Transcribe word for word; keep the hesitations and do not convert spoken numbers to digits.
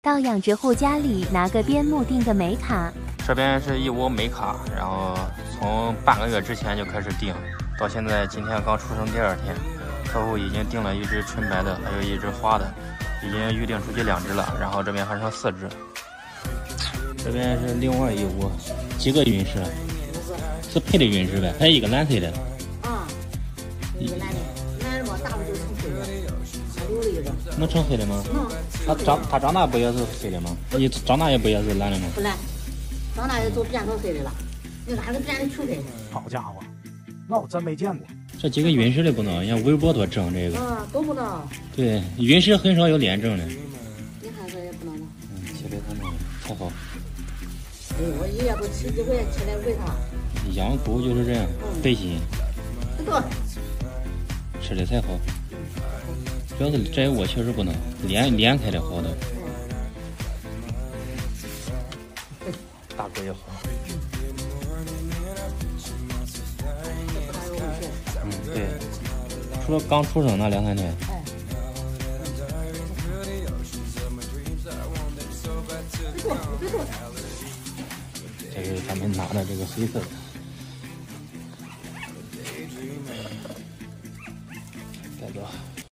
到养殖户家里拿个边牧订个美卡。 这边是一窝美卡，然后从半个月之前就开始订，到现在今天刚出生第二天，客户已经订了一只纯白的，还有一只花的，已经预定出去两只了，然后这边还剩四只。这边是另外一窝，几个陨石？是配的陨石呗？还有一个蓝色的。 啊，一个蓝的，蓝的嘛，大不就成黑的，还留了一个。 能成黑的吗？ 能。 它长它长大不也是黑的吗？你长大也不也是蓝的吗？ 不蓝，长大也都变成黑的了。你看这变成全黑的。 好家伙，那我真没见过。 这几个陨石的不能，像微波多正这个。 啊，都不能。 对，陨石很少有脸正的。 你看这也不能了。 嗯，切的它那个才好。 哎，我一夜不吃几回，吃点为啥？ 养狗就是这样，费心。 这个吃的才好。主要是这窝确实不能，连连开的好的。大哥也好。嗯，对。除了刚出生那两三天。 哎。别动，别动。 这是咱们拿的这个黑色的。带走。